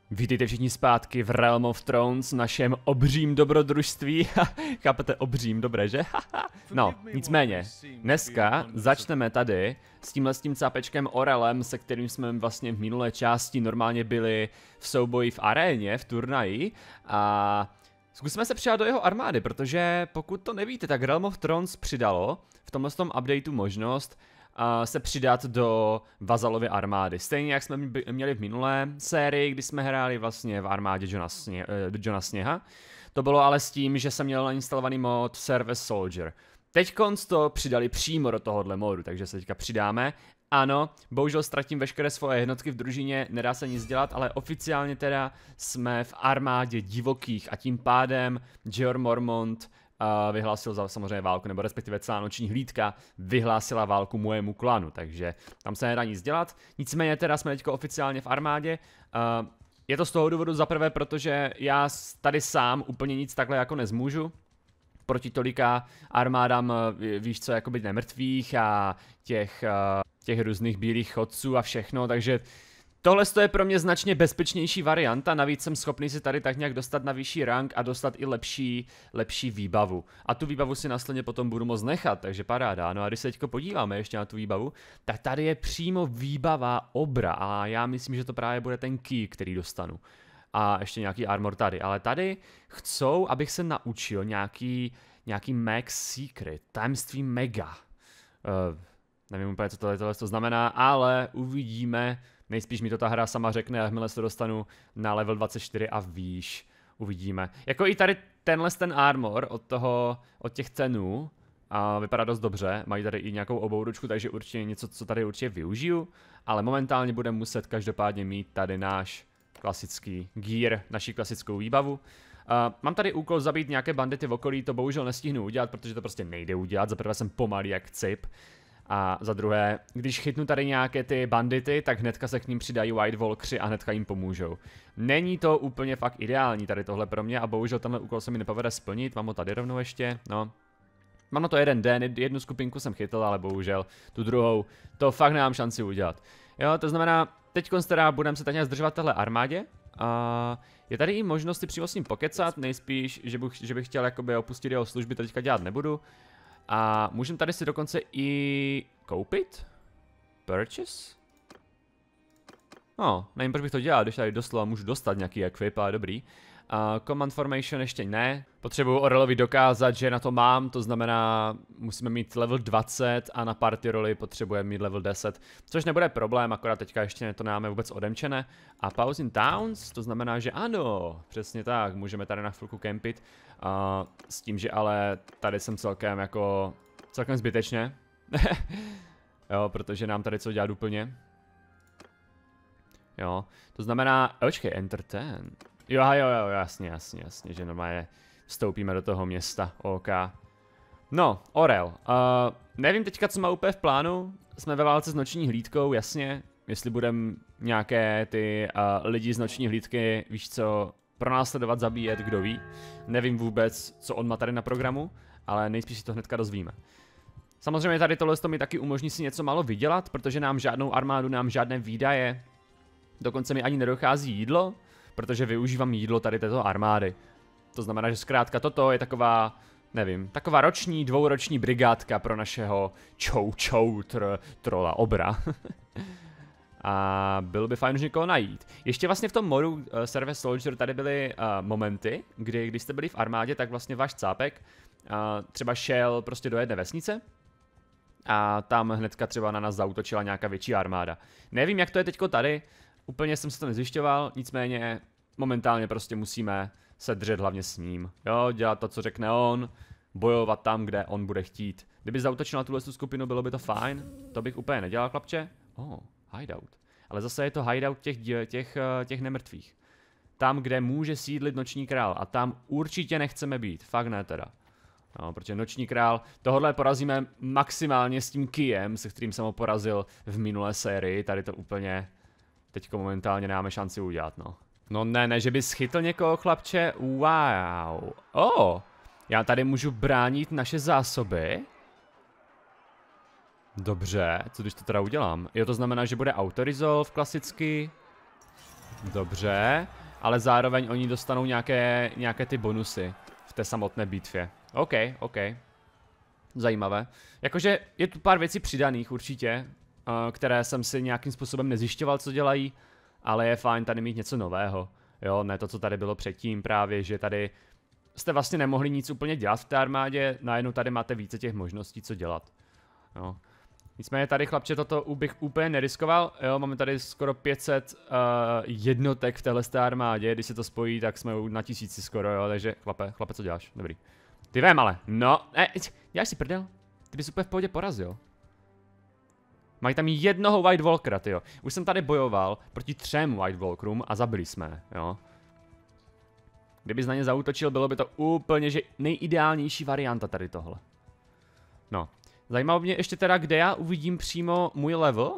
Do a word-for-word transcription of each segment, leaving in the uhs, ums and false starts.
Vítejte všichni zpátky v Realm of Thrones, našem obřím dobrodružství. Chápete, obřím, dobré, že? No, nicméně, dneska začneme tady s tímhle s tím cápečkem Orellem, se kterým jsme vlastně v minulé části normálně byli v souboji v aréně, v turnaji. A zkusíme se přidat do jeho armády, protože pokud to nevíte, tak Realm of Thrones přidalo v tomhle tom updateu možnost Uh, se přidat do Vazalovy armády. Stejně jak jsme měli v minulé sérii, kdy jsme hráli vlastně v armádě Jona, Sně uh, Jona Sněha. To bylo ale s tím, že jsem měl nainstalovaný mod Service Soldier. Teďkonc to přidali přímo do tohohle modu, takže se teďka přidáme. Ano, bohužel ztratím veškeré svoje jednotky v družině, nedá se nic dělat, ale oficiálně teda jsme v armádě divokých a tím pádem Jeor Mormont Uh, vyhlásil za, samozřejmě válku, nebo respektive celá noční hlídka vyhlásila válku mojemu klanu, takže tam se nedá nic dělat. Nicméně teda jsme teďko oficiálně v armádě. Uh, je to z toho důvodu zaprvé, protože já tady sám úplně nic takhle jako nezmůžu. Proti tolika armádám, víš co, jakoby nemrtvých a těch, uh, těch různých bílých chodců a všechno, takže tohle je pro mě značně bezpečnější varianta, navíc jsem schopný si tady tak nějak dostat na vyšší rank a dostat i lepší, lepší výbavu. A tu výbavu si následně potom budu moct nechat, takže paráda. No a když se teďko podíváme ještě na tu výbavu, tak tady je přímo výbava obra a já myslím, že to právě bude ten key, který dostanu. A ještě nějaký armor tady, ale tady chcou, abych se naučil nějaký, nějaký max secret, tajemství mega. Uh, nevím úplně, co tohle, tohle to znamená, ale uvidíme. Nejspíš mi to ta hra sama řekne, jakmile se dostanu na level dvacet čtyři a výš. Uvidíme. Jako i tady tenhle ten armor od toho, od těch cenů a vypadá dost dobře. Mají tady i nějakou obouručku, takže určitě něco, co tady určitě využiju. Ale momentálně budeme muset každopádně mít tady náš klasický gear, naši klasickou výbavu. Uh, mám tady úkol zabít nějaké bandity v okolí, to bohužel nestihnu udělat, protože to prostě nejde udělat. Za prvé jsem pomalý jak cip. A za druhé, když chytnu tady nějaké ty bandity, tak hnedka se k ním přidají White Walkři a hnedka jim pomůžou. Není to úplně fakt ideální tady tohle pro mě a bohužel tenhle úkol se mi nepovede splnit, mám ho tady rovnou ještě, no. Mám na to jeden den, jednu skupinku jsem chytl, ale bohužel tu druhou, to fakt nemám šanci udělat. Jo, to znamená, teď teda budeme se tady nějak zdržovat téhle armádě. A je tady i možnost si přímo s ním pokecat, nejspíš, že bych, že bych chtěl jakoby opustit jeho služby, to teďka dělat nebudu. A můžeme tady si dokonce i koupit? Purchase? No, nevím, proč bych to dělal, když tady doslova můžu dostat nějaký equip, ale dobrý. Uh, command formation ještě ne. Potřebuji Orellovi dokázat, že na to mám, to znamená, musíme mít level dvacet a na party roli potřebujeme mít level deset. Což nebude problém, akorát teďka ještě to nemáme vůbec odemčené. A pause in towns, to znamená, že ano, přesně tak, můžeme tady na chvilku kempit. Uh, s tím, že ale tady jsem celkem jako, celkem zbytečně. Jo, protože nám tady co dělat úplně. Jo, to znamená, očkej, entertain. Jo, jo, jo, jasně, jasně, jasně, že normálně vstoupíme do toho města, OK. No, Orell, uh, nevím teďka, co má úplně v plánu, jsme ve válce s noční hlídkou, jasně, jestli budeme nějaké ty uh, lidi z noční hlídky, víš co, pronásledovat, zabíjet, kdo ví. Nevím vůbec, co on má tady na programu, ale nejspíš si to hnedka dozvíme. Samozřejmě tady tohle mi taky umožní si něco málo vydělat, protože nám žádnou armádu, nám žádné výdaje, dokonce mi ani nedochází jídlo, protože využívám jídlo tady této armády. To znamená, že zkrátka toto je taková, nevím, taková roční, dvouroční brigádka pro našeho čou čou tr, trola obra. A bylo by fajn už někoho najít. Ještě vlastně v tom modu uh, Service Soldier tady byly uh, momenty, kdy když jste byli v armádě, tak vlastně váš cápek uh, třeba šel prostě do jedné vesnice a tam hnedka třeba na nás zaútočila nějaká větší armáda. Nevím, jak to je teďko tady, úplně jsem se to nezjišťoval, nicméně momentálně prostě musíme se držet hlavně s ním. Jo, dělat to, co řekne on, bojovat tam, kde on bude chtít. Kdyby zaútočil na tuhle skupinu, bylo by to fajn, to bych úplně nedělal, chlapče. Oh. Hideout. Ale zase je to hideout těch, těch, těch nemrtvých. Tam, kde může sídlit noční král. A tam určitě nechceme být. Fakt ne teda. No, protože noční král, tohle porazíme maximálně s tím Kiem, se kterým jsem ho porazil v minulé sérii. Tady to úplně teďko momentálně nemáme šanci udělat, no. No ne, ne, že bys chytl někoho, chlapče. Wow. Oh, já tady můžu bránit naše zásoby. Dobře, co když to teda udělám? Jo, to znamená, že bude autoresolve klasicky. Dobře, ale zároveň oni dostanou nějaké, nějaké ty bonusy v té samotné bitvě. OK, OK. Zajímavé. Jakože je tu pár věcí přidaných určitě, které jsem si nějakým způsobem nezjišťoval, co dělají, ale je fajn tady mít něco nového. Jo, ne to, co tady bylo předtím právě, že tady jste vlastně nemohli nic úplně dělat v té armádě, najednou tady máte více těch možností, co dělat. Jo. Nicméně tady, chlapče, toto bych úplně neriskoval, jo, máme tady skoro pět set uh, jednotek v téhle armádě, když se to spojí, tak jsme na tisíci skoro, jo, takže chlape, chlape, co děláš? Dobrý. Ty vem ale, no, ne, děláš si prdel? Ty bys úplně v pohodě porazil. Mají tam jednoho White Walkera, tyjo. Už jsem tady bojoval proti třem White Walkerům a zabili jsme, jo. Kdybys na ně zaútočil, bylo by to úplně, že nejideálnější varianta tady tohle. No. Zajímalo mě ještě teda, kde já uvidím přímo můj level.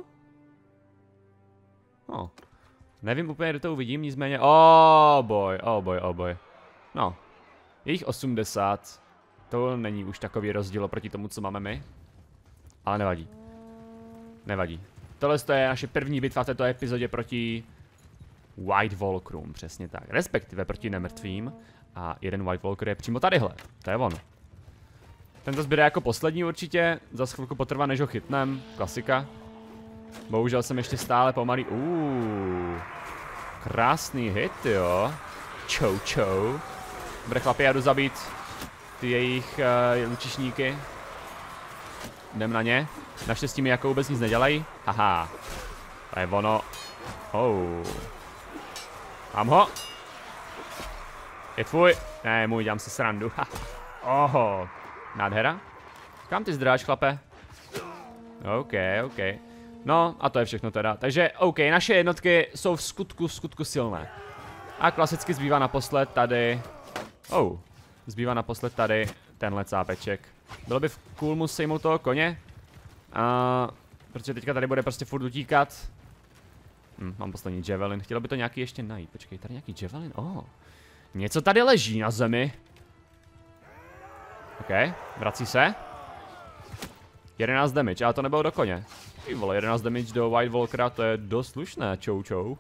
No. Nevím úplně, kde to uvidím, nicméně, oh boy, oh boy, oh boy. No. Je jich osmdesát. To není už takový rozdíl oproti tomu, co máme my. Ale nevadí. Nevadí. Tohle je naše první bitva v této epizodě proti White Walkerům, přesně tak. Respektive proti nemrtvým. A jeden White Walker je přímo tadyhle. To je ono. Tento zbyde jako poslední určitě. Za chvilku potrvá, než ho chytnem. Klasika. Bohužel jsem ještě stále pomalý. Uuu. Krásný hit, jo. Čau, čau. Dobré chlapi, já jdu zabít ty jejich uh, lučišníky. Jdem na ně. Naštěstí mi jako vůbec nic nedělají. Haha. To je ono. Oh. Mám ho. Je tvůj. Ne, můj, dělám si srandu. Oho. Nádhera. Kam ty zdráš, chlape? OK, OK. No, a to je všechno teda. Takže, OK, naše jednotky jsou v skutku, v skutku silné. A klasicky zbývá naposled tady. Oh. Zbývá naposled tady tenhle cápeček. Bylo by cool mu sejmout toho koně. Uh, protože teďka tady bude prostě furt utíkat. Hm, mám poslední javelin. Chtělo by to nějaký ještě najít. Počkej, tady nějaký javelin. Oh. Něco tady leží na zemi. OK, vrací se. jedenáct damage, ale to nebylo do koně. Ty vole, jedenáct damage do White Walkera, to je dost slušné, čou čou.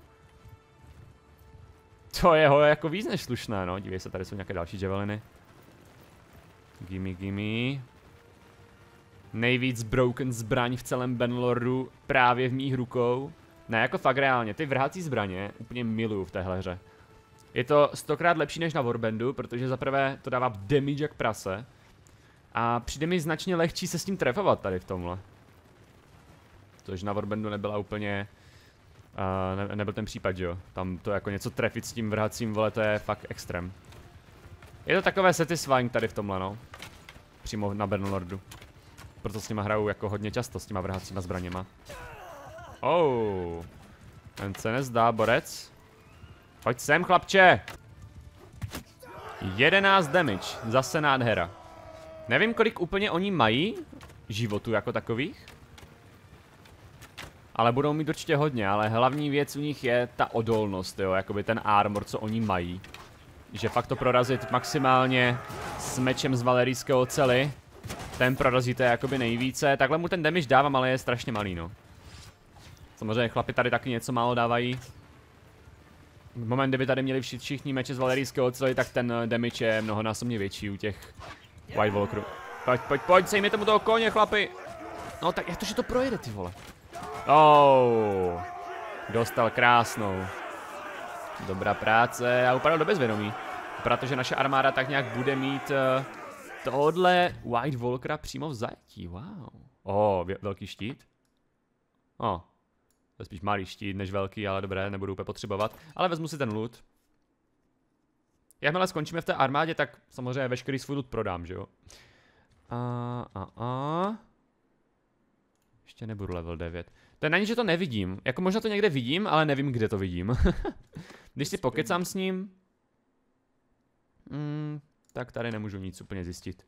To je ho jako víc než slušné, no. Dívej se, tady jsou nějaké další javeliny. Gimme, gimme. Nejvíc broken zbraň v celém Bannerlordu právě v mých rukou. Ne, jako fakt reálně, ty vrhací zbraně úplně miluju v téhle hře. Je to stokrát lepší než na Warbandu, protože zaprvé to dává damage jak prase. A přijde mi značně lehčí se s tím trefovat tady v tomhle. Což na Warbandu nebyla úplně... Uh, ne, nebyl ten případ, že jo. Tam to jako něco trefit s tím vrhacím, vole, to je fakt extrém. Je to takové satisfying tady v tomhle, no. Přímo na Bannerlordu. Proto s nima hraju jako hodně často, s těma vrhacíma zbraněma. Oh. Ten se nezdá, borec. Pojď sem, chlapče. jedenáct damage, zase nádhera. Nevím, kolik úplně oni mají životů jako takových. Ale budou mít určitě hodně, ale hlavní věc u nich je ta odolnost, jo, jakoby ten armor, co oni mají. Že fakt to prorazit maximálně s mečem z valerijské ocely. Ten prorazíte jakoby nejvíce, takhle mu ten damage dávám, ale je strašně malý, no. Samozřejmě chlapi tady taky něco málo dávají. V moment, kdyby tady měli všichni meče z valerijské ocely, tak ten damage je mnohonásobně větší u těch White Walkerů. Pojď, pojď, pojď, sejmi tomu toho koně, chlapi. No tak jak to, že to projede, ty vole. Oh, dostal krásnou. Dobrá práce a upadl do bezvědomí. Protože naše armáda tak nějak bude mít uh, tohle White Walkera přímo v zajetí. Wow. Oh, velký štít. Oh, to je spíš malý štít než velký, ale dobré, nebudu úplně potřebovat. Ale vezmu si ten loot. Jakmile skončíme v té armádě, tak samozřejmě veškerý svůj loot prodám, že jo? A, a, a. Ještě nebudu level devět. To je na ní, že to nevidím. Jako možná to někde vidím, ale nevím, kde to vidím. Když si pokecám s ním, mm, tak tady nemůžu nic úplně zjistit.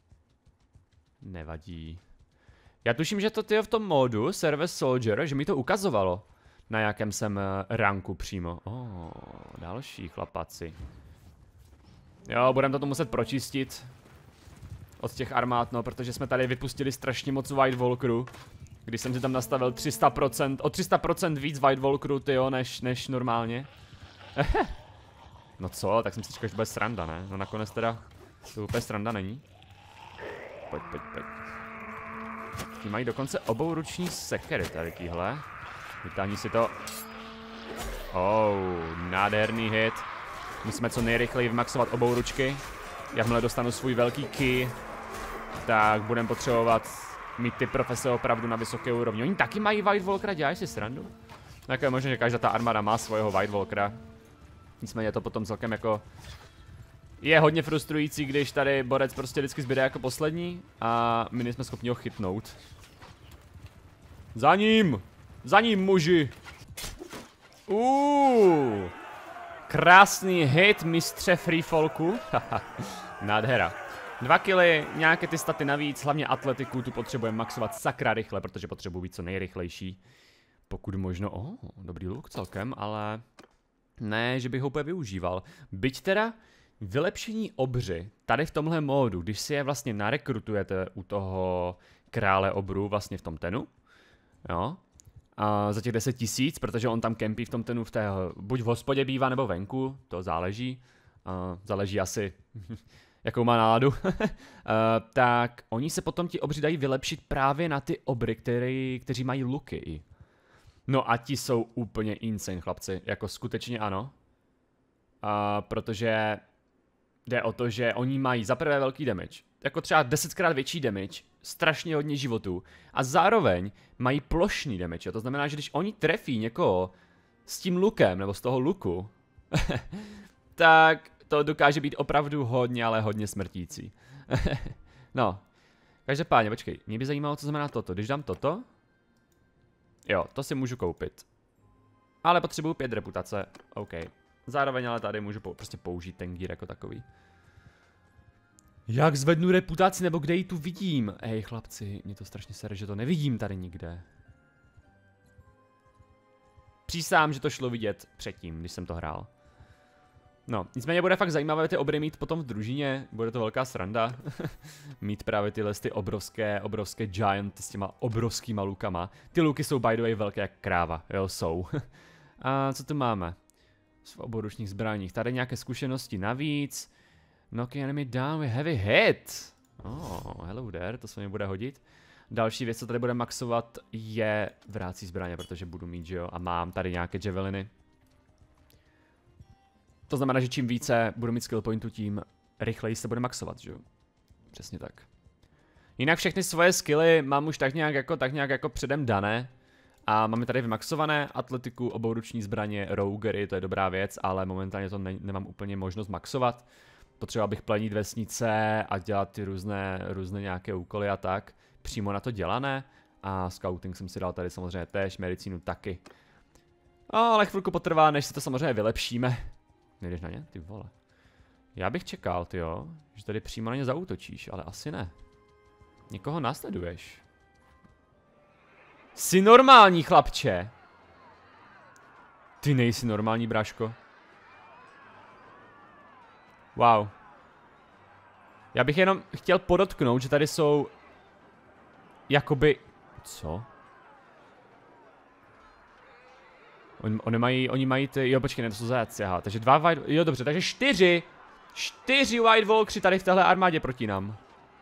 Nevadí. Já tuším, že to ty v tom módu Service Soldier, že mi to ukazovalo, na jakém jsem ranku přímo. Oh, další chlapaci. Jo, budeme to tu muset pročistit od těch armád, no, protože jsme tady vypustili strašně moc White Walkerů. Když jsem si tam nastavil tři sta procent, o tři sta procent víc White Walkerů, tyjo, než, než normálně. No co, tak jsem si říkal, že to bude sranda, ne? No nakonec teda to úplně sranda není. Pojď, pojď, pojď. Ti mají dokonce obouruční sekery tady tíhle. Vytání si to. Oh, nádherný hit. Musíme co nejrychleji vymaxovat obouručky. Jakmile dostanu svůj velký key, tak budeme potřebovat mít ty profese opravdu na vysoké úrovni. Oni taky mají White Walkera, děláš si srandu? Tak je možné, že každá ta armáda má svého White Walkera. Nicméně je to potom celkem jako... Je hodně frustrující, když tady borec prostě vždycky zbyde jako poslední a my nejsme schopni ho chytnout. Za ním! Za ním, muži! Uuu! Krásný hit mistře freefalku. Nádhera. Dva killy, nějaké ty staty navíc, hlavně atletiku tu potřebujeme maxovat sakra rychle, protože potřebuji být co nejrychlejší. Pokud možno, oh, dobrý look celkem, ale ne, že bych ho úplně využíval. Byť teda vylepšení obři, tady v tomhle módu, když si je vlastně narekrutujete u toho krále obru vlastně v tom tenu, jo, a za těch deset tisíc, protože on tam kempí v tom tenu v té, buď v hospodě bývá nebo venku, to záleží, uh, záleží asi, jakou má náladu, uh, tak oni se potom ti obři dají vylepšit právě na ty obry, který, kteří mají luky. No a ti jsou úplně insane, chlapci, jako skutečně ano, uh, protože jde o to, že oni mají za prvé velký damage, jako třeba desetkrát větší damage, strašně hodně životů a zároveň mají plošný damage, to znamená, že když oni trefí někoho s tím lukem, nebo z toho luku, tak to dokáže být opravdu hodně, ale hodně smrtící. No, každopádně, počkej, mě by zajímalo, co znamená toto, když dám toto, jo, to si můžu koupit, ale potřebuju pět reputace, OK, zároveň ale tady můžu pou prostě použít ten gear jako takový. Jak zvednu reputaci, nebo kde ji tu vidím? Hej chlapci, mě to strašně sere, že to nevidím tady nikde. Přísám, že to šlo vidět předtím, když jsem to hrál. No, nicméně bude fakt zajímavé ty obry mít potom v družině, bude to velká sranda. Mít právě tyhle ty obrovské, obrovské giant s těma obrovskýma lukama. Ty luky jsou by the way velké jak kráva, jo, jsou. A co tu máme? V oboručních zbraních, tady nějaké zkušenosti navíc. Knocking enemy down with heavy hit. Oh, hello there, to se mi bude hodit. Další věc, co tady bude maxovat, je vrácí zbraně, protože budu mít, že jo, a mám tady nějaké javeliny. To znamená, že čím více budu mít skill pointu, tím rychleji se bude maxovat, že jo. Přesně tak. Jinak všechny svoje skilly mám už tak nějak jako, tak nějak jako předem dané. A máme tady vymaxované atletiku, obouruční zbraně, rogery, to je dobrá věc, ale momentálně to ne nemám úplně možnost maxovat. Potřeboval bych plenit vesnice a dělat ty různé, různé nějaké úkoly a tak. Přímo na to dělané. A scouting jsem si dal tady samozřejmě též, medicínu taky. Ale chvilku potrvá, než si to samozřejmě vylepšíme. Nejdeš na ně? Ty vole. Já bych čekal, tyjo, že tady přímo na ně zaútočíš, ale asi ne. Někoho následuješ. Jsi normální, chlapče. Ty nejsi normální, bráško. Wow. Já bych jenom chtěl podotknout, že tady jsou jakoby... Co? Oni, oni mají, oni mají ty... Jo, počkej, ne, to jsou zajatci, aha. Takže dva white... Jo, dobře, takže čtyři. Čtyři white walkři tady v téhle armádě proti nám.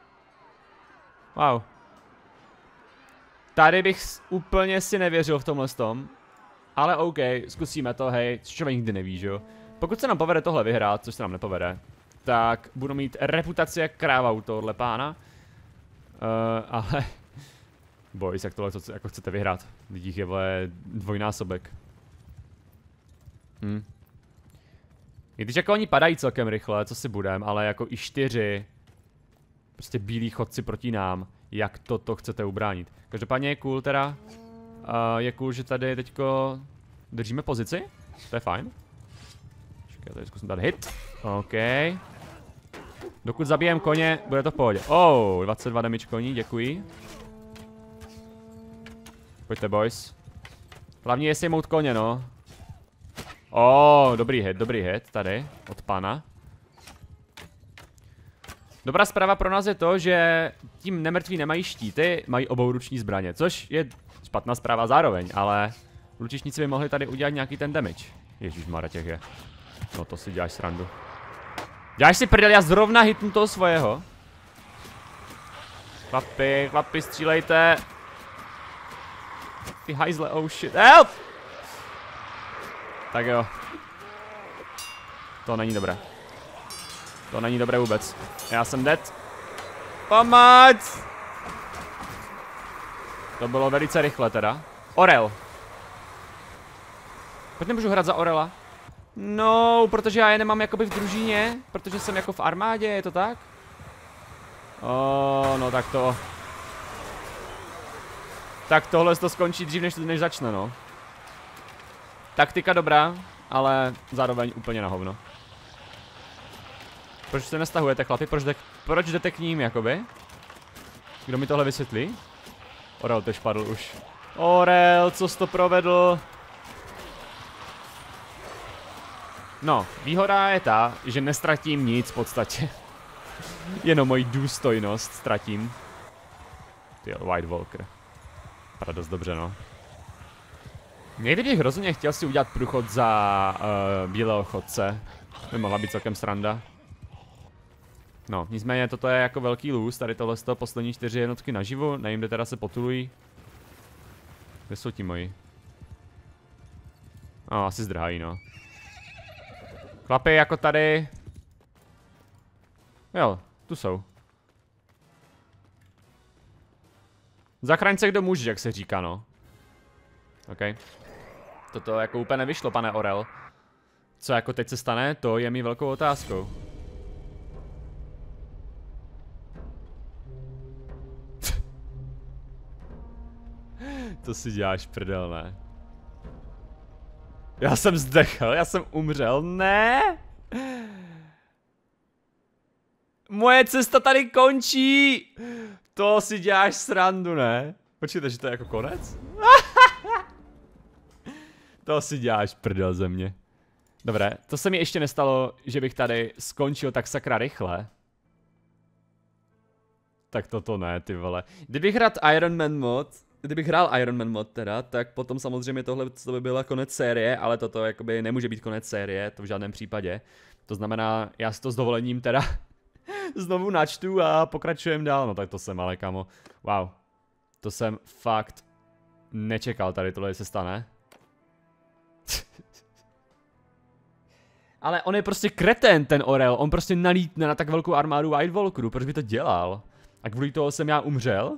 Wow. Tady bych úplně si nevěřil v tomhle tom. Ale OK, zkusíme to, hej, člověk nikdy neví, že jo. Pokud se nám povede tohle vyhrát, což se nám nepovede, tak budu mít reputaci jak kráva u tohohle pána. Uh, ale... Boys, jak tohle to, jako chcete vyhrát. Lidích je vole dvojnásobek. Hm. I když jako oni padají celkem rychle, co si budem, ale jako i čtyři prostě bílí chodci proti nám, jak toto chcete ubránit. Každopádně je cool teda, uh, je cool, že tady teďko držíme pozici, to je fajn. Čekaj, tady zkusím dát hit, OK. Dokud zabijem koně, bude to v pohodě. Oh, dvacet dva damage koní, děkuji. Pojďte boys. Hlavně je sejmout koně, no. Oh, dobrý hit, dobrý hit, tady, od pana. Dobrá zpráva pro nás je to, že tím nemrtví nemají štíty, mají obouruční zbraně, což je špatná zpráva zároveň, ale lučišníci by mohli tady udělat nějaký ten damage. Ježišmarja, těch je. No to si děláš srandu. Děláš si prdel, já zrovna hitnu toho svého. Chlapi, chlapi, střílejte. Ty hajzle, oh shit, help! Tak jo. To není dobré. To není dobré vůbec. Já jsem dead. Pomoc! To bylo velice rychle teda. Orel. Proč nemůžu hrát za Orela? No, protože já je nemám jakoby v družině. Protože jsem jako v armádě, je to tak? Oh, no tak to... Tak tohle to skončí dřív, než, než začne, no. Taktika dobrá, ale zároveň úplně na hovno. Proč se nestahujete, chlapi? Proč, de proč jdete k ním, jakoby? Kdo mi tohle vysvětlí? Orel tež padl už. Orel, co jsi to provedl? No, výhoda je ta, že nestratím nic v podstatě. Jenom moji důstojnost ztratím. Ty White Walker. Vypadá dost dobře, no. Někdy bych rozhodně chtěl si udělat průchod za uh, bílého chodce. By mohla být celkem sranda. No, nicméně toto je jako velký lůz, tady tohle z toho poslední čtyři jednotky naživu, nevím, kde teda se potulují. Kde jsou ti moji? No, asi zdrhají, no. Chlapi, jako tady. Jo, tu jsou. Zachraň se kdo může, jak se říká, no. OK. Toto jako úplně nevyšlo, pane Orel. Co jako teď se stane, to je mi velkou otázkou. To si děláš prdel, ne? Já jsem zdechl, já jsem umřel, ne? Moje cesta tady končí! To si děláš srandu, ne? Počkejte, že to je jako konec? To si děláš prdel ze mě. Dobré, to se mi ještě nestalo, že bych tady skončil tak sakra rychle. Tak toto ne, ty vole. Kdybych hrál Iron Man mod, kdybych hrál Iron Man mod teda, tak potom samozřejmě tohle to by byla konec série, ale toto jakoby nemůže být konec série, to v žádném případě. To znamená, já si to s dovolením teda znovu načtu a pokračujem dál, no tak to jsem ale kamo. Wow, to jsem fakt nečekal tady tohle se stane. Ale on je prostě kreten, ten Orel, on prostě nalítne na tak velkou armádu White Walkerů, proč by to dělal? A kvůli toho jsem já umřel?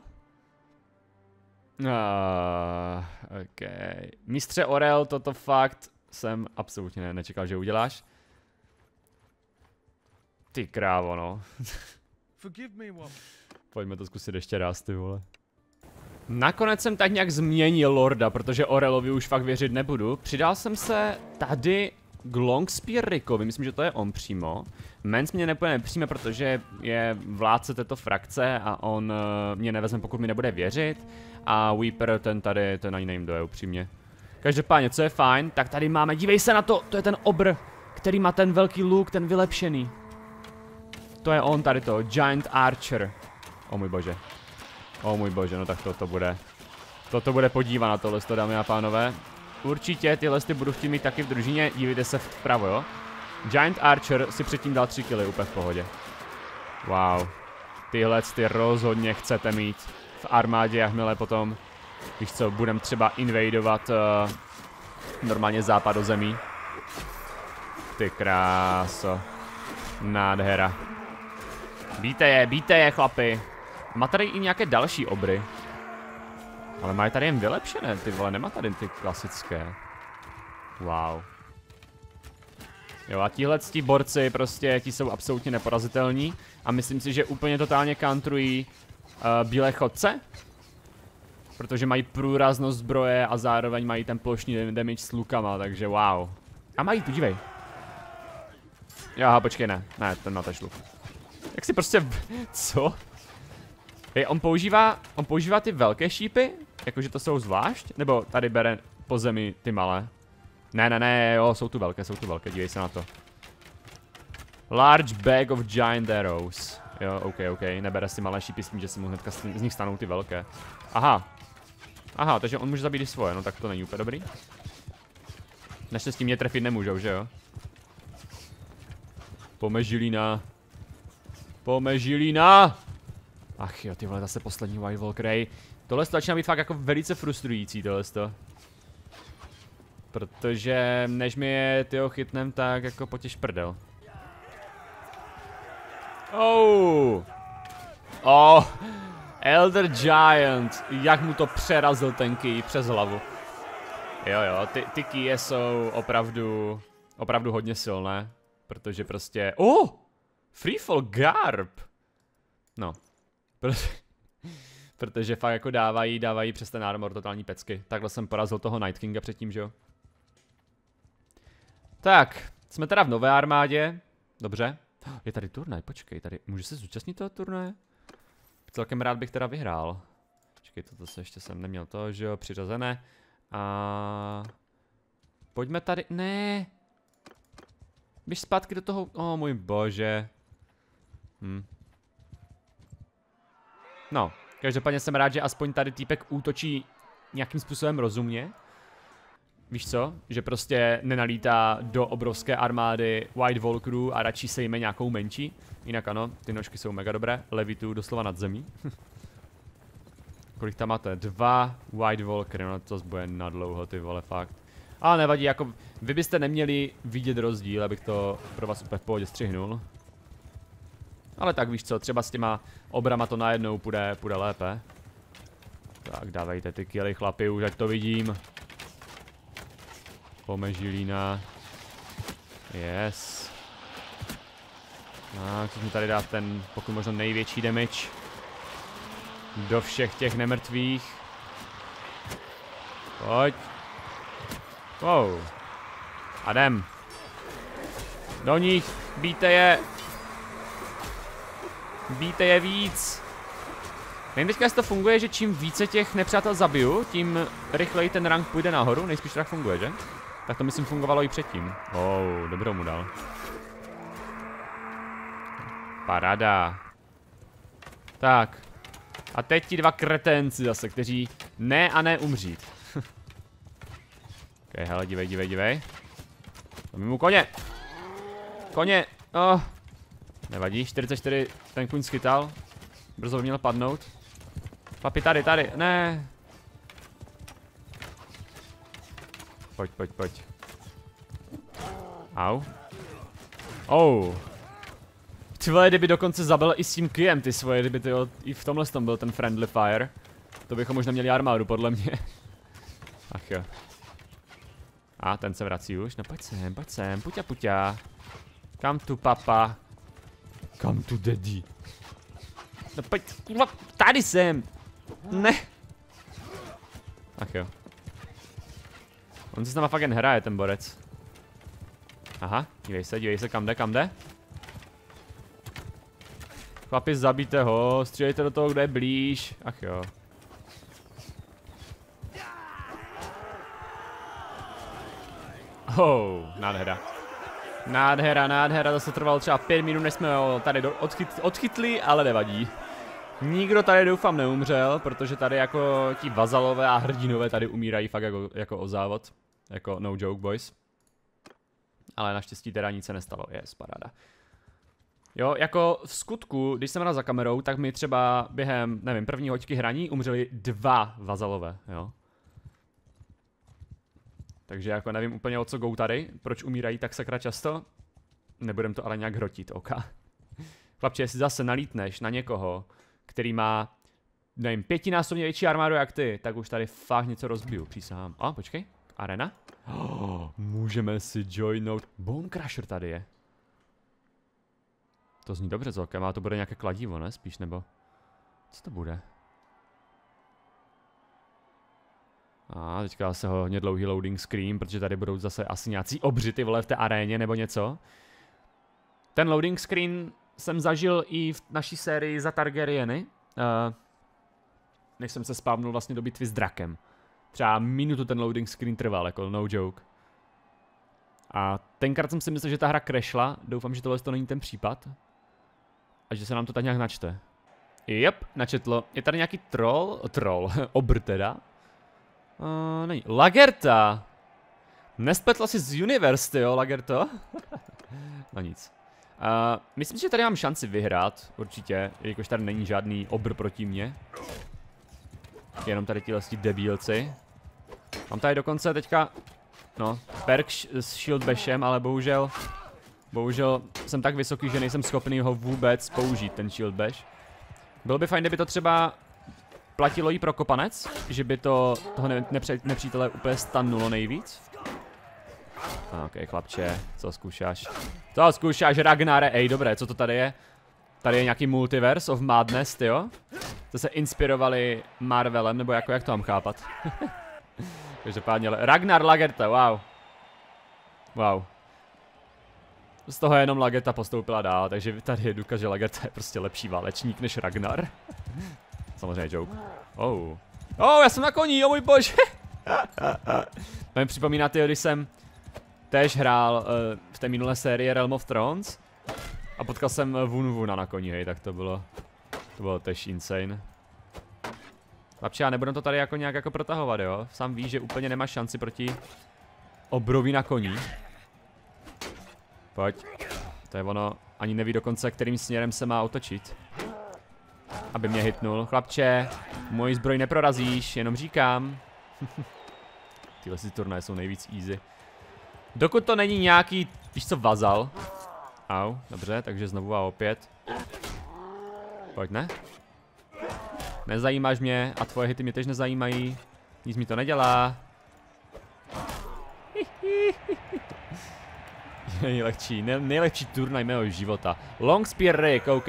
Uh, OK. Mistře Orel, toto fakt jsem absolutně ne, nečekal, že uděláš. Ty krávo, no. Pojďme to zkusit ještě raz, ty vole. Nakonec jsem tak nějak změnil Lorda, protože Orelovi už fakt věřit nebudu. Přidal jsem se tady k Longspear Rickovi, myslím, že to je on přímo. Mens mě nepůjde nepřijme, protože je vládce této frakce a on uh, mě nevezme, pokud mi nebude věřit. A Weeper, ten tady, ten ani nevím, kdo je upřímně. Každopádně, co je fajn, tak tady máme, dívej se na to, to je ten obr, který má ten velký luk, ten vylepšený. To je on tady to, Giant Archer. O můj bože. O můj bože, no tak to, to bude. Toto bude podívat na tohle, dámy a pánové. Určitě tyhle ty budu chtít mít taky v družině, dívejte se vpravo, jo. Giant Archer si předtím dal tři killy úplně v pohodě. Wow. Tyhle ty rozhodně chcete mít v armádě, jakmile potom, když co, budem třeba invadovat uh, normálně západozemí. Ty kráso. Nádhera. Bíte je, bíte je, chlapi. Má tady i nějaké další obry. Ale mají tady jen vylepšené, ty vole, nemá tady ty klasické. Wow. Jo a tihle tí borci prostě, ti jsou absolutně neporazitelní. A myslím si, že úplně totálně counterují uh, bílé chodce. Protože mají průraznost zbroje a zároveň mají ten plošný damage s lukama, takže wow. A mají, podívej. Jo, aha, počkej, ne, ne, ten má tež luk. Jak si prostě, co? Hej, on používá, on používá ty velké šípy? Jakože to jsou zvlášť? Nebo tady bere po zemi ty malé? Ne, ne, ne, jo, jsou tu velké, jsou tu velké, dívej se na to. Large bag of giant arrows. Jo, ok, ok, nebere si malé šípy s tím, že si mu hnedka z nich stanou ty velké. Aha. Aha, takže on může zabít i svoje, no tak to není úplně dobrý. Naštěstí mě trefit nemůžou, že jo? Pome Žilína. Pome Žilína! Ach jo, ty vole, zase poslední White Walker. Tohle začíná být fakt jako velice frustrující, tohle to. Protože než mi je tyho chytnem, tak jako potěž prdel. Oh! Oh! Elder Giant, jak mu to přerazil ten key přes hlavu. Jo jo, ty, ty kije jsou opravdu, opravdu hodně silné. Protože prostě, oh! Freefall Garb! No. Protože, protože fakt jako dávají, dávají přes ten armor totální pecky. Takhle jsem porazil toho Night Kinga předtím, že jo? Tak, jsme teda v nové armádě. Dobře. Je tady turnaj, počkej, tady, můžu se zúčastnit toho turnaje? Celkem rád bych teda vyhrál. Počkej, toto se ještě jsem neměl to, že jo, přiřazené. A... Pojďme tady, ne. Běž zpátky do toho, o oh, můj bože. Hm. No, každopádně jsem rád, že aspoň tady týpek útočí nějakým způsobem rozumně. Víš co? Že prostě nenalítá do obrovské armády White Walkerů a radši sejme nějakou menší. Jinak ano, ty nožky jsou mega dobré. Levitu doslova nad zemí. Kolik tam máte? Dva White Walkery, no to bude na dlouho, ty vole, fakt. Ale nevadí, jako vy byste neměli vidět rozdíl, abych to pro vás úplně v pohodě střihnul. Ale tak víš co, třeba s těma obrama to najednou půjde, půjde lépe. Tak dávejte ty killy chlapi, už ať to vidím. Pome Žilína. Yes. A chceme tady dát ten pokud možno největší damage do všech těch nemrtvých. Pojď. Wow. A jdem. Do nich. Bíte je. Bíte je víc. Nevím teďka, jestli to funguje, že čím více těch nepřátel zabiju, tím rychleji ten rank půjde nahoru. Nejspíš tak funguje, že? Tak to myslím fungovalo i předtím. Oh, dobrou mu dal. Paráda. Tak. A teď ti dva kretenci zase, kteří ne a ne umřít. Ok, hele, dívej, dívej, dívej. Dám mu koně. Koně. Oh. Nevadí, čtyřicet čtyři ten kuň schytal. Brzo by měl padnout. Papi, tady, tady, ne. Pojď, pojď, pojď. Au. Oh. Ty vole, kdyby dokonce zabil i s tím kijem ty svoje, kdyby ty i v tomhle tom byl ten friendly fire. To bychom možná měli armádu, podle mě. Ach jo. A ten se vrací už, no pojď sem, pojď sem, puťa puťa. Come to papa. Come to daddy. No pojď, kurva, tady jsem. Ne. Ach jo. On si s náma fakt jen hraje, ten borec. Aha, dívej se, dívej se, kam jde, kam jde. Chlapi, zabijte ho, střílejte do toho, kde je blíž. Ach jo. Oh, nádhera. Nádhera, nádhera, zase trvalo třeba pět minut, než jsme ho tady do, odchyt, odchytli, ale nevadí. Nikdo tady doufám neumřel, protože tady jako ti vazalové a hrdinové tady umírají fakt jako, jako o závod. Jako no joke, boys. Ale naštěstí teda nic se nestalo, je yes, paráda. Jo, jako v skutku, když jsem hrál za kamerou, tak mi třeba během, nevím, první hoďky hraní umřeli dva vazalové, jo. Takže jako nevím úplně o co go tady, proč umírají tak sakra často. Nebudem to ale nějak hrotit, ok. Chlapče, jestli zase nalítneš na někoho, který má, nevím, pětinásobně větší armádu jak ty, tak už tady fakt něco rozbiju, přísahám. A, počkej, arena? Oh, můžeme si joinout, Bone Crusher tady je. To zní dobře celkem, ale to bude nějaké kladivo, ne? Spíš, nebo... Co to bude? A teďka zase hodně dlouhý loading screen, protože tady budou zase asi nějací obři ty vole v té aréně nebo něco. Ten loading screen jsem zažil i v naší sérii za Targaryeny. Uh, než jsem se spávnul vlastně do bitvy s drakem. Třeba minutu ten loading screen trval, jako no joke. A tenkrát jsem si myslel, že ta hra crashla, doufám, že tohle to není ten případ. A že se nám to tak nějak načte. Jep, načetlo. Je tady nějaký troll, troll, obr teda. Uh, není. Lagerta. Nespletl si z Universe, jo, Lagerto? No nic. Uh, myslím, že tady mám šanci vyhrát, určitě, jelikož tady není žádný obr proti mně. Jenom tady tihle debílci. Mám tady dokonce teďka, no, perk s shield bashem, ale bohužel, bohužel jsem tak vysoký, že nejsem schopný ho vůbec použít, ten shield bash. Bylo by fajn, kdyby to třeba platilo jí pro kopanec, že by to toho ne nepře nepřítele úplně stannulo nejvíc. Ok, chlapče, co zkoušáš? Co zkoušáš, Ragnare? Ej, dobré, co to tady je? Tady je nějaký multiverse of madness, tyjo? To se inspirovali Marvelem, nebo jako, jak to mám chápat? Každopádně, Ragnar Lagerta, wow. Wow. Z toho jenom Lagerta postoupila dál, takže tady je důkaz, že Lagerta je prostě lepší válečník než Ragnar. Samozřejmě joke. Oh. Oh, já jsem na koní, o můj bože. To mi připomíná, tyjo, když jsem též hrál uh, v té minulé sérii Realm of Thrones a potkal jsem Vunvuna na koni, hej, tak to bylo, to bylo tež insane. Chlapče, já nebudu to tady jako nějak jako protahovat, jo? Sám víš, že úplně nemá šanci proti obrovi na koní. Pojď. To je ono, ani neví dokonce, kterým směrem se má otočit. Aby mě hitnul. Chlapče, moji zbroj neprorazíš, jenom říkám. Tyhle si turnaje jsou nejvíc easy. Dokud to není nějaký, víš co, vazal. Au, dobře, takže znovu a opět. Pojď, ne? Nezajímáš mě a tvoje hity mě tež nezajímají. Nic mi to nedělá. Nejlehčí, ne, nejlehčí turnaj mého života. Long Spear Rick, OK.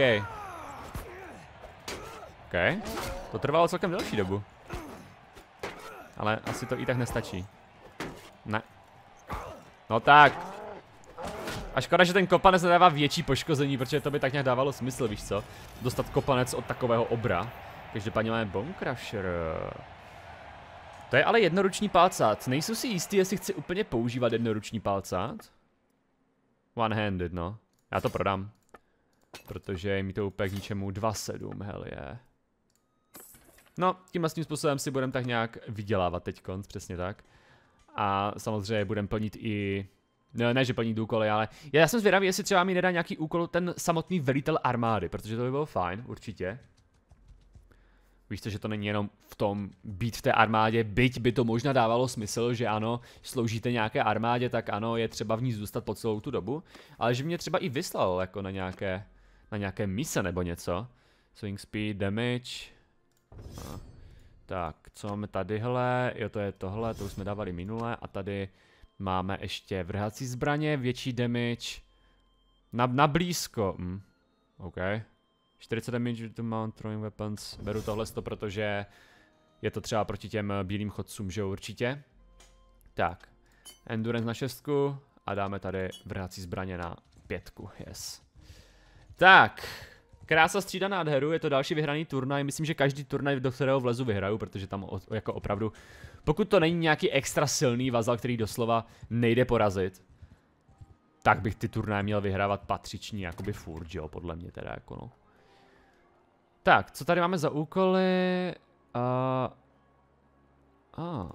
OK, to trvalo celkem delší dobu. Ale asi to i tak nestačí. Ne. No tak. A škoda, že ten kopanec nedává větší poškození, protože to by tak nějak dávalo smysl, víš co? Dostat kopanec od takového obra. Každopádně máme Bone Crusher. To je ale jednoruční palcát. Nejsou si jistý, jestli chci úplně používat jednoruční palcát. One-handed, no. Já to prodám. Protože mi to úplně k ničemu dva sedm, hell yeah. No, tímhle tím způsobem si budeme tak nějak vydělávat teďkonc, přesně tak. A samozřejmě budeme plnit i... Ne, ne, že plnit úkoly, ale... Já jsem zvědavý, jestli třeba mi nedá nějaký úkol ten samotný velitel armády, protože to by bylo fajn, určitě. Víš to, že to není jenom v tom být v té armádě, byť by to možná dávalo smysl, že ano, sloužíte nějaké armádě, tak ano, je třeba v ní zůstat po celou tu dobu, ale že mě třeba i vyslal jako na nějaké, na nějaké mise nebo něco. Swing speed, damage. A, tak, co máme tadyhle, jo, to je tohle, to už jsme dávali minule a tady máme ještě vrhací zbraně, větší damage. Na, na blízko, hm, OK. čtyřicet damage to mount throwing weapons. Beru tohle, protože je to třeba proti těm bílým chodcům, že jo, určitě. Tak, endurance na šestku a dáme tady vrhací zbraně na pětku, yes. Tak, krása střídá nádheru, je to další vyhraný turnaj. Myslím, že každý turnaj, do kterého vlezu, vyhraju, protože tam o, jako opravdu, pokud to není nějaký extra silný vazal, který doslova nejde porazit, tak bych ty turnaje měl vyhrávat patřičně, jakoby furt, jo, podle mě teda jako no. Tak, co tady máme za úkoly? Uh... Ah.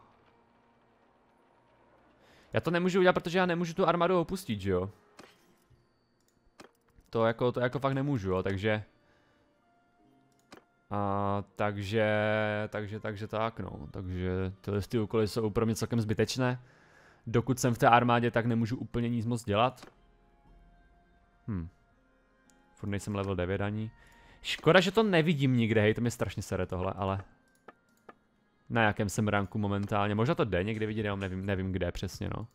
Já to nemůžu udělat, protože já nemůžu tu armádu opustit, že jo? To jako, to jako fakt nemůžu, jo, takže... Uh, takže, takže, takže tak, no. Takže tyhle ty úkoly jsou pro mě celkem zbytečné. Dokud jsem v té armádě, tak nemůžu úplně nic moc dělat. Hm. Furt nejsem level devět ani. Škoda, že to nevidím nikde, hej, to mě strašně sere tohle, ale... Na jakém jsem ranku momentálně, možná to jde někde vidět, jenom nevím, nevím kde přesně, no.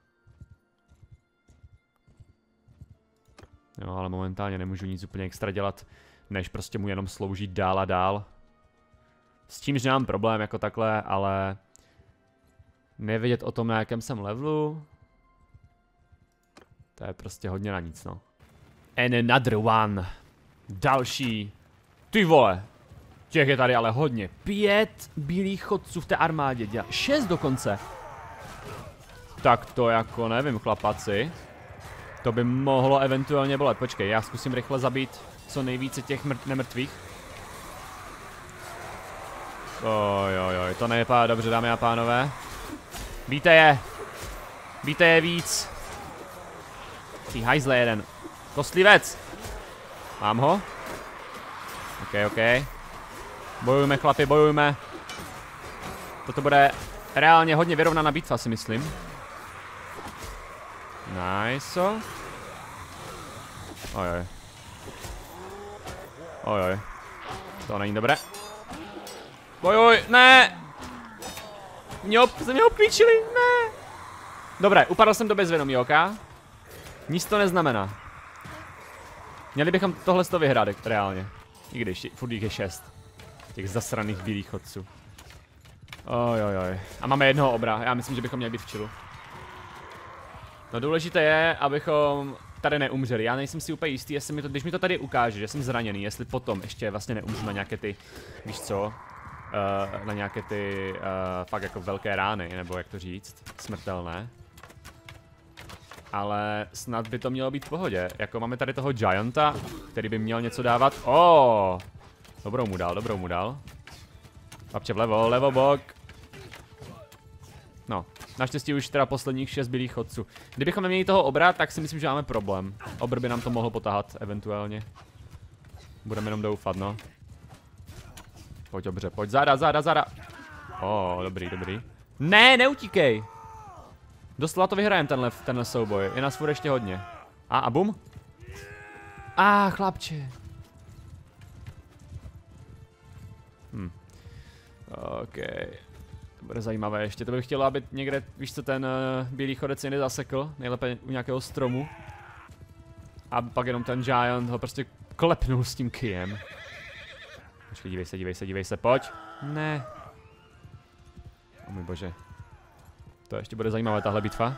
Jo, ale momentálně nemůžu nic úplně extra dělat, než prostě mu jenom sloužit dál a dál. S tím, že nemám problém jako takhle, ale... Nevědět o tom, na jakém jsem levelu... To je prostě hodně na nic, no. And another one. Další. Ty vole. Těch je tady ale hodně. Pět bílých chodců v té armádě dělá. Šest dokonce. Tak to jako nevím, chlapaci. To by mohlo eventuálně bolet. Počkej, já zkusím rychle zabít co nejvíce těch nemrtvých. Ojojoj, to nevypadá dobře, dámy a pánové. Víte je. Víte je víc. Ty hajzle jeden. Kostlivec. Mám ho. OK, OK. Bojujme, chlapi, bojujme. Toto bude reálně hodně vyrovnaná bitva, si myslím. Nice. Ojoj. Ojoj. To není dobré. Bojuj, ne! Mě op, se mě obklíčili, ne! Dobré, upadl jsem do bezvědomí, OK? Nic to neznamená. Měli bychom tohle to vyhrát, reálně. I když, furt jich je šest. Těch zasraných bílých chodců. Ojojoj. A máme jednoho obra, já myslím, že bychom měli být v chillu. No důležité je, abychom tady neumřeli. Já nejsem si úplně jistý, jestli mi to, když mi to tady ukáže, že jsem zraněný, jestli potom ještě vlastně neumřu na nějaké ty, víš co, uh, na nějaké ty uh, fakt jako velké rány, nebo jak to říct, smrtelné. Ale snad by to mělo být v pohodě. Jako máme tady toho Gianta, který by měl něco dávat. Oh, dobrou mu dal, dobrou mu dal. Chlapče vlevo, levo bok. No, naštěstí už teda posledních šest bílých chodců. Kdybychom neměli toho obra, tak si myslím, že máme problém. Obr by nám to mohl potahat, eventuálně. Budeme jenom doufat, no. Pojď obře, pojď, záda, záda, záda. O, oh, dobrý, dobrý. Ne, neutíkej. Doslova to vyhrajem tenhle, tenhle souboj, je nás furt ještě hodně. A, a bum. A, chlapče. Hm. OK. To bude zajímavé ještě, to bych chtěl, aby někde, víš co, ten uh, bílý chodec někde zasekl, nejlépe u nějakého stromu. A pak jenom ten Giant ho prostě klepnul s tím kijem. Počkej, dívej se, dívej se, dívej se, pojď. Ne. O můj bože. To ještě bude zajímavé, tahle bitva.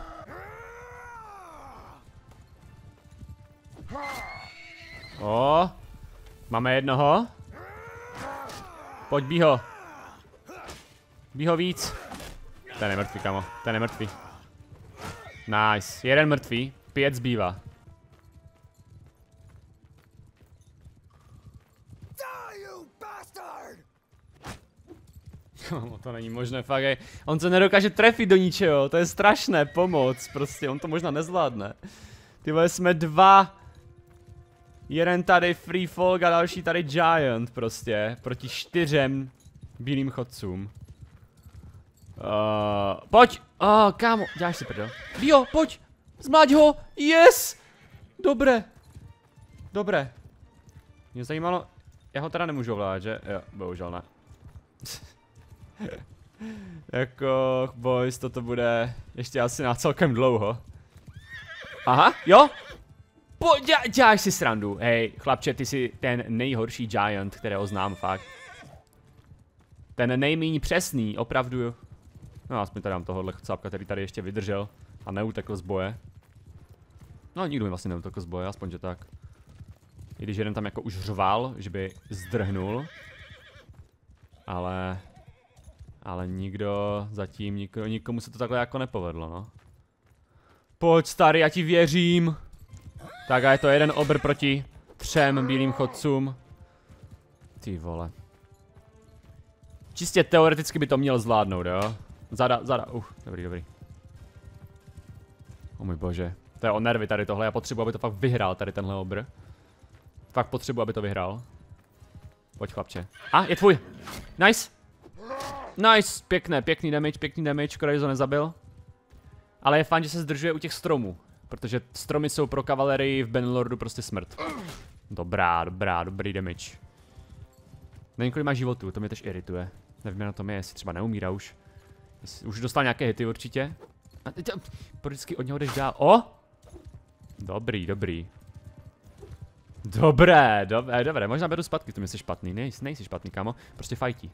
O, máme jednoho. Pojď, Bího. Bího víc. Ten je mrtvý, kamo. Ten je mrtvý. Nice. Jeden mrtvý, pět zbývá. No, to není možné, fakt je. On se nedokáže trefit do ničeho, to je strašné, pomoc, prostě, on to možná nezvládne. Ty vole, jsme dva. Jeden tady Free Folk a další tady Giant, prostě, proti čtyřem bílým chodcům. Uh, pojď, oh, kámo, děláš si prdel. Dio, pojď, zmláď ho, yes! Dobré, dobré. Mě zajímalo, já ho teda nemůžu ovládat, že? Jo, bohužel ne. Jako, boys, toto bude ještě asi na celkem dlouho. Aha, jo? Pojď, děl, děláš si srandu. Hej, chlapče, ty jsi ten nejhorší Giant, kterého znám, fakt. Ten nejméně přesný, opravdu. No, aspoň tady mám tohohle cápka, který tady ještě vydržel a neutekl z boje. No, nikdo mi vlastně neutekl z boje, aspoň že tak. I když jeden tam jako už řval, že by zdrhnul. Ale... Ale nikdo zatím, nikomu, nikomu se to takhle jako nepovedlo, no. Pojď, starý, já ti věřím. Tak a je to jeden obr proti třem bílým chodcům. Ty vole. Čistě teoreticky by to měl zvládnout, jo? Zada, zada, uh, dobrý, dobrý. O můj bože. To je o nervy tady tohle, já potřebuji, aby to fakt vyhrál tady tenhle obr. Fakt potřebuji, aby to vyhrál. Pojď, chlapče. A, je tvůj. Nice. Nice, pěkné, pěkný damage, pěkný damage, škoda, že to nezabil. Ale je fajn, že se zdržuje u těch stromů. Protože stromy jsou pro kavalerii v Bannerlordu prostě smrt. Dobrá, dobrá, dobrý damage. Nevím, kolik má životů, to mě tež irituje. Nevím, na tom je, jestli třeba neumírá už. Jestli, už dostal nějaké hity určitě. Vždycky od něho jdeš dál. O! Dobrý, dobrý. Dobré, dobré, dobré, možná beru zpátky, to jsi špatný, nejsi, nejsi špatný, kámo, prostě fajtí.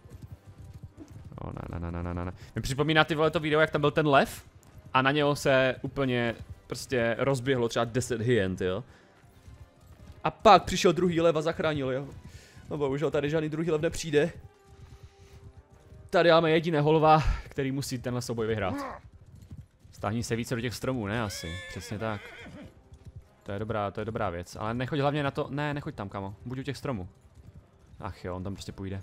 O, ne, ne, ne, ne, ne, ne. Mi připomíná ty vole to video, jak tam byl ten lev a na něho se úplně prostě rozběhlo třeba deset hyent, jo. A pak přišel druhý lev a zachránil, jo. No bohužel tady žádný druhý lev nepřijde. Tady máme jediné holva, který musí tenhle souboj vyhrát. Stáhni se více do těch stromů, ne asi, přesně tak. To je dobrá, to je dobrá věc, ale nechoď hlavně na to, ne, nechoď tam, kamo, buď u těch stromů. Ach jo, on tam prostě půjde.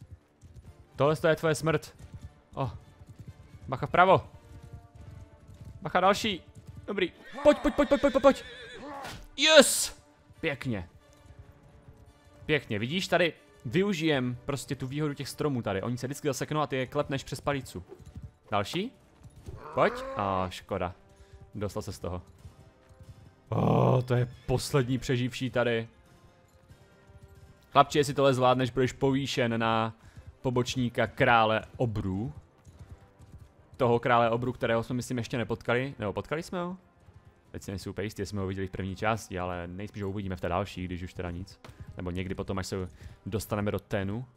Tohle je tvoje smrt. Oh. Bacha vpravo. Bacha, další. Dobrý. Pojď, pojď, pojď, pojď, pojď, pojď. Yes! Pěkně. Pěkně, vidíš, tady využijem prostě tu výhodu těch stromů tady. Oni se vždycky zaseknou a ty je klepneš přes palicu. Další? Pojď. A škoda. Dostal se z toho. Oh, to je poslední přeživší tady. Chlapči, jestli tohle zvládneš, budeš povýšen na pobočníka krále obrů. Toho krále obru, kterého jsme myslím ještě nepotkali. Nebo potkali jsme ho? Teď si nejsou úplně jistý, jestli jsme ho viděli v první části, ale nejspíš ho uvidíme v té další, když už teda nic. Nebo někdy potom, až se dostaneme do Tenu.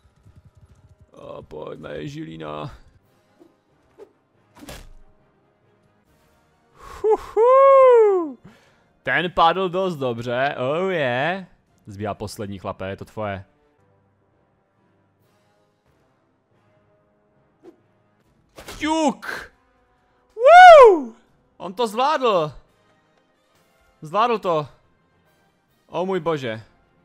A pojďme, Ježilína. Huhu. Ten padl dost dobře, oh yeah. Zbývá poslední, chlape, je to tvoje. Juk! Woo! On to zvládl. Zvládl to. O můj bože.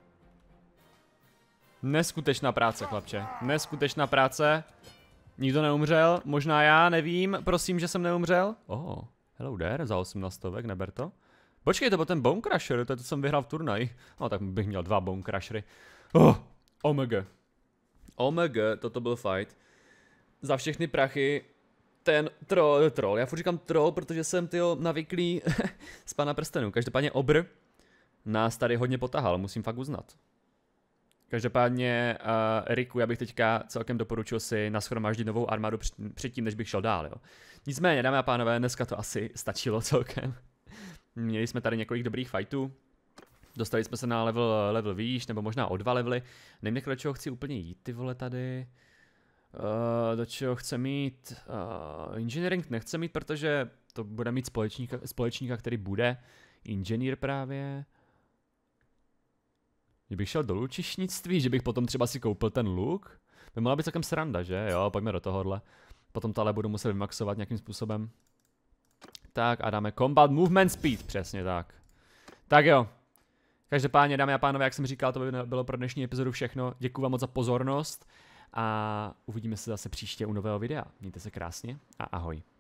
Neskutečná práce, chlapče. Neskutečná práce. Nikdo neumřel, možná já, nevím. Prosím, že jsem neumřel. Oh, hello there, za osmnáct stovek, neber to. Počkej, to byl ten Bone Crusher, to je to, co jsem vyhrál v turnaji. No tak bych měl dva Bone Crushery. Oh, omega. Omega, toto byl fight. Za všechny prachy. Ten troll, troll, já furt říkám troll, protože jsem tyjo navyklý z Pana prstenů. Každopádně obr nás tady hodně potahal, musím fakt uznat. Každopádně uh, Riku, já bych teďka celkem doporučil si nashromáždit novou armádu předtím, než bych šel dál, jo. Nicméně, dámy a pánové, dneska to asi stačilo celkem. Měli jsme tady několik dobrých fightů. Dostali jsme se na level, level výš, nebo možná o dva levely. Nevím, do čeho chci úplně jít, ty vole, tady. Uh, do čeho chce mít? Uh, engineering nechce mít, protože to bude mít společníka, společníka, který bude inženýr právě. Kdybych šel do lučišnictví, že bych potom třeba si koupil ten luk, by mohla být celkem sranda, že? Jo, pojďme do tohohle. Potom to ale budu muset vymaxovat nějakým způsobem. Tak a dáme Combat Movement Speed, přesně tak. Tak jo. Každopádně, dámy a pánové, jak jsem říkal, to by bylo pro dnešní epizodu všechno. Děkuji vám moc za pozornost a uvidíme se zase příště u nového videa. Mějte se krásně a ahoj.